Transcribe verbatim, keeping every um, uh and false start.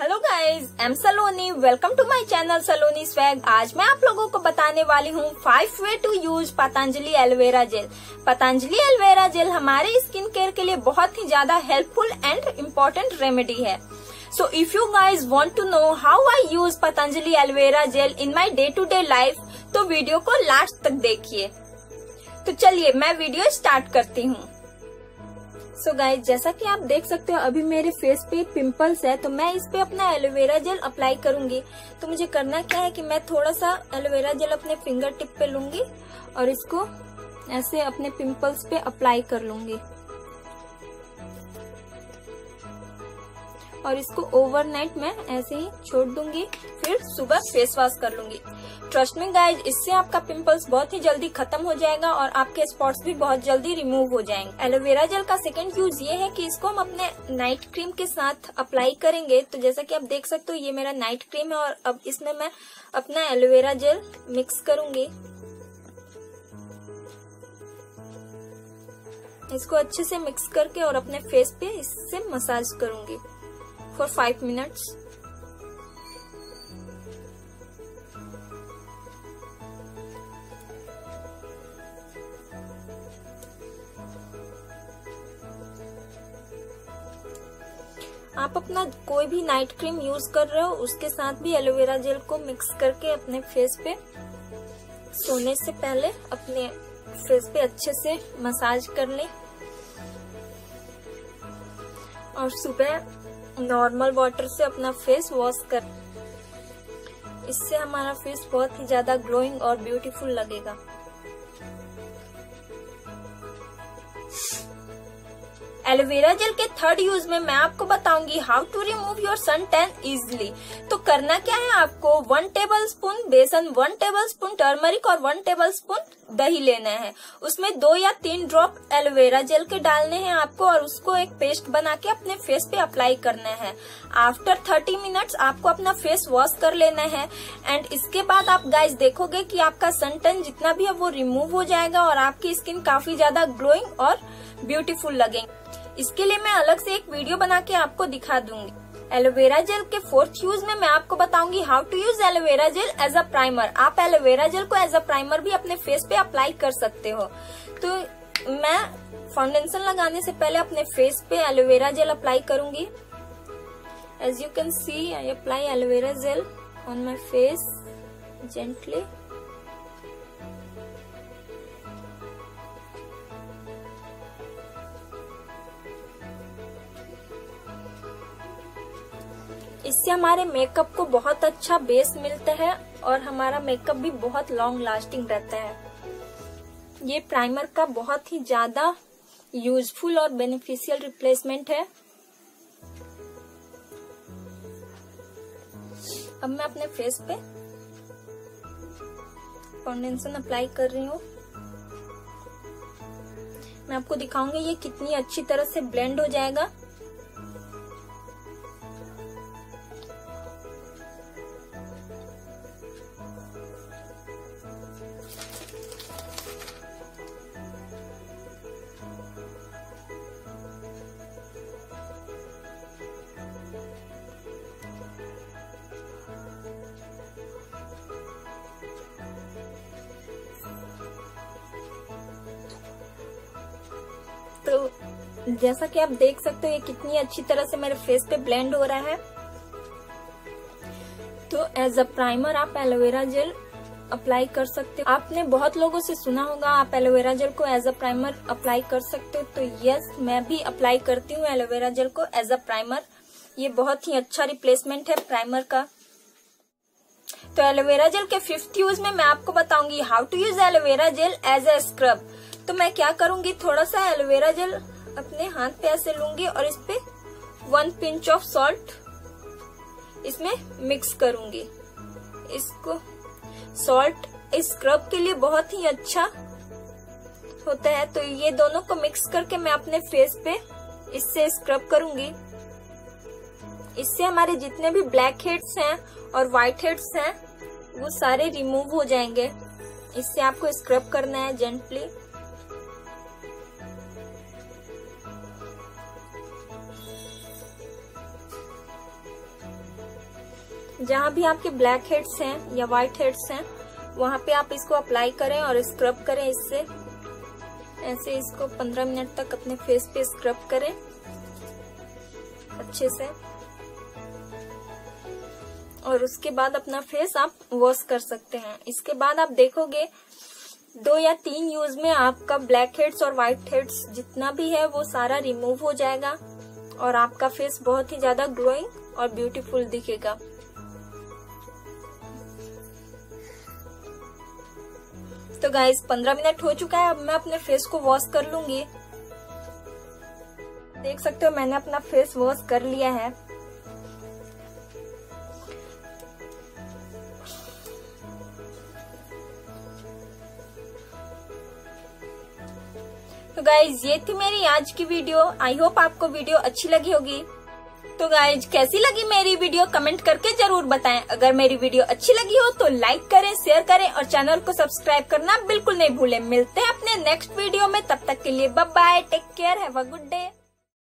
Hello guys, I am Saloni. Welcome to my channel Saloni swag. आज मैं आप लोगों को बताने वाली हूँ five way to use Patanjali aloe vera gel. Patanjali aloe vera gel हमारे स्किन केयर के लिए बहुत ही ज्यादा हेल्पफुल एंड इम्पोर्टेंट रेमेडी है। So if you guys want to know how I use Patanjali aloe vera gel in my day to day life, तो video को last तक देखिए। तो चलिए मैं वीडियो स्टार्ट करती हूँ। सो so गाइज, जैसा कि आप देख सकते हो अभी मेरे फेस पे पिंपल्स है, तो मैं इस पे अपना एलोवेरा जेल अप्लाई करूंगी। तो मुझे करना क्या है कि मैं थोड़ा सा एलोवेरा जेल अपने फिंगर टिप पे लूंगी और इसको ऐसे अपने पिंपल्स पे अप्लाई कर लूंगी और इसको ओवरनाइट मैं ऐसे ही छोड़ दूंगी, फिर सुबह फेस वॉश कर लूंगी। ट्रस्ट मी गाइज, इससे आपका पिंपल्स बहुत ही जल्दी खत्म हो जाएगा और आपके स्पॉट्स भी बहुत जल्दी रिमूव हो जाएंगे। एलोवेरा जेल का सेकंड यूज ये है कि इसको हम अपने नाइट क्रीम के साथ अप्लाई करेंगे। तो जैसा कि आप देख सकते हो ये मेरा नाइट क्रीम है और अब इसमें मैं अपना एलोवेरा जेल मिक्स करूंगी। इसको अच्छे से मिक्स करके और अपने फेस पे इससे मसाज करूंगी फॉर फाइव मिनट्स। आप अपना कोई भी नाइट क्रीम यूज कर रहे हो उसके साथ भी एलोवेरा जेल को मिक्स करके अपने फेस पे सोने से पहले अपने फेस पे अच्छे से मसाज कर लें और सुबह नॉर्मल वाटर से अपना फेस वॉश कर। इससे हमारा फेस बहुत ही ज्यादा ग्लोइंग और ब्यूटीफुल लगेगा। एलोवेरा जेल के थर्ड यूज में मैं आपको बताऊंगी how to remove your sun tan easily. तो करना क्या है, आपको वन टेबल स्पून बेसन, वन टेबल स्पून टर्मरिक और वन टेबल स्पून दही लेना है। उसमें दो या तीन ड्रॉप एलोवेरा जेल के डालने हैं आपको और उसको एक पेस्ट बना के अपने फेस पे अप्लाई करना है। आफ्टर थर्टी मिनट्स आपको अपना फेस वॉश कर लेना है एंड इसके बाद आप गाइस देखोगे कि आपका सन टैन जितना भी है वो रिमूव हो जाएगा और आपकी स्किन काफी ज्यादा ग्लोइंग और ब्यूटीफुल लगेगी। इसके लिए मैं अलग से एक वीडियो बना के आपको दिखा दूंगी। एलोवेरा जेल के फोर्थ यूज में मैं आपको बताऊंगी how to use aloe vera gel as a primer. आप एलोवेरा जेल को एज अ प्राइमर भी अपने फेस पे अप्लाई कर सकते हो। तो मैं फाउंडेशन लगाने से पहले अपने फेस पे एलोवेरा जेल अप्लाई करूंगी। As you can see I apply aloe vera gel on my face gently. इससे हमारे मेकअप को बहुत अच्छा बेस मिलता है और हमारा मेकअप भी बहुत लॉन्ग लास्टिंग रहता है। ये प्राइमर का बहुत ही ज्यादा यूजफुल और बेनिफिशियल रिप्लेसमेंट है। अब मैं अपने फेस पे फाउंडेशन अप्लाई कर रही हूँ। मैं आपको दिखाऊंगी ये कितनी अच्छी तरह से ब्लेंड हो जाएगा। तो जैसा कि आप देख सकते हो ये कितनी अच्छी तरह से मेरे फेस पे ब्लेंड हो रहा है। तो एज अ प्राइमर आप एलोवेरा जेल अप्लाई कर सकते हो। आपने बहुत लोगों से सुना होगा आप एलोवेरा जेल को एज अ प्राइमर अप्लाई कर सकते हो। तो यस, मैं भी अप्लाई करती हूँ एलोवेरा जेल को एज अ प्राइमर। ये बहुत ही अच्छा रिप्लेसमेंट है प्राइमर का। तो एलोवेरा जेल के फिफ्थ यूज में मैं आपको बताऊंगी how to use aloe vera gel as a scrub. तो मैं क्या करूंगी, थोड़ा सा एलोवेरा जेल अपने हाथ पे ऐसे लूंगी और इस पे वन पिंच ऑफ सॉल्ट इसमें मिक्स करूंगी। इसको सॉल्ट स्क्रब के लिए बहुत ही अच्छा होता है। तो ये दोनों को मिक्स करके मैं अपने फेस पे इससे स्क्रब करूंगी। इससे हमारे जितने भी ब्लैक हेड्स हैं और व्हाइट हेड्स हैं वो सारे रिमूव हो जाएंगे। इससे आपको स्क्रब करना है जेंटली। जहाँ भी आपके ब्लैक हेड्स हैं या व्हाइट हेड्स हैं वहाँ पे आप इसको अप्लाई करें और स्क्रब करें। इससे ऐसे इसको पंद्रह मिनट तक अपने फेस पे स्क्रब करें अच्छे से, और उसके बाद अपना फेस आप वॉश कर सकते हैं। इसके बाद आप देखोगे दो या तीन यूज में आपका ब्लैक हेड्स और व्हाइट हेड्स जितना भी है वो सारा रिमूव हो जाएगा और आपका फेस बहुत ही ज्यादा ग्लोइंग और ब्यूटीफुल दिखेगा। तो गाइस पंद्रह मिनट हो चुका है, अब मैं अपने फेस को वॉश कर लूंगी। देख सकते हो मैंने अपना फेस वॉश कर लिया है। तो गाइज ये थी मेरी आज की वीडियो। आई होप आपको वीडियो अच्छी लगी होगी। तो गाइज कैसी लगी मेरी वीडियो कमेंट करके जरूर बताएं। अगर मेरी वीडियो अच्छी लगी हो तो लाइक करें, शेयर करें और चैनल को सब्सक्राइब करना बिल्कुल नहीं भूलें। मिलते हैं अपने नेक्स्ट वीडियो में, तब तक के लिए bye bye, take care, have a good day.